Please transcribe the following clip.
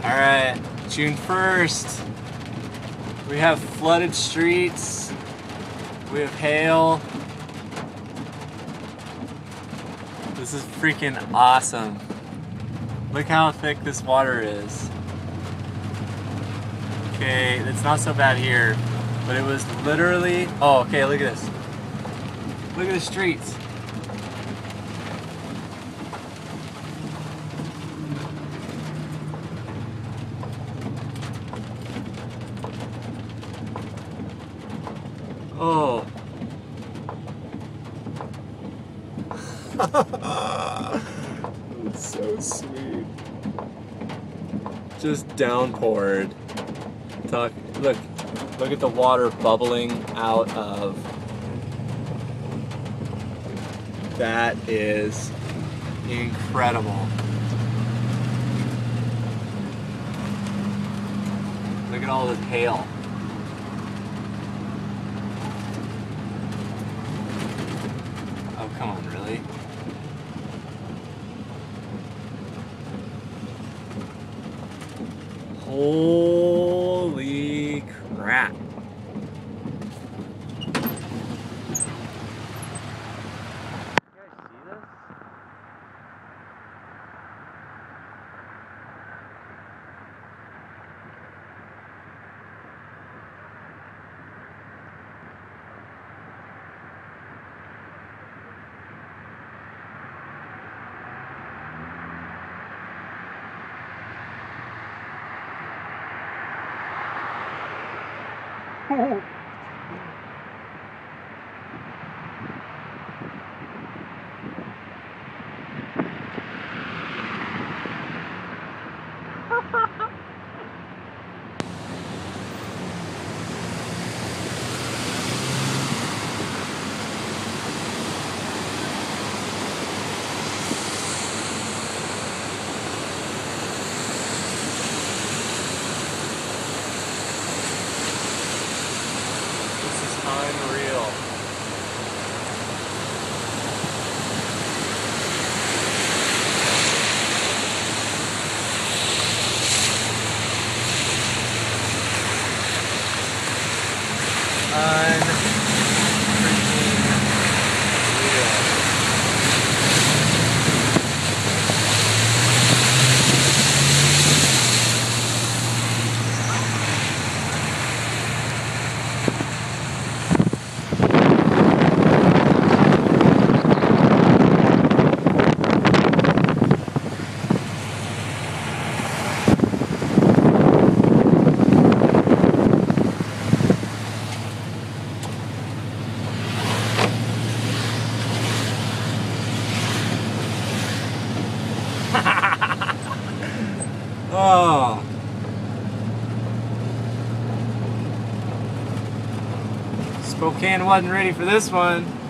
Alright, June 1st. We have flooded streets. We have hail. This is freaking awesome. Look how thick this water is. Okay, it's not so bad here, but it was literally... Oh, okay, look at this. Look at the streets. Oh. It's so sweet. Just downpoured. Look at the water bubbling out of. That is incredible. Look at all this hail. Oh, come on, really? Holy crap. Unreal. Oh. Spokane wasn't ready for this one.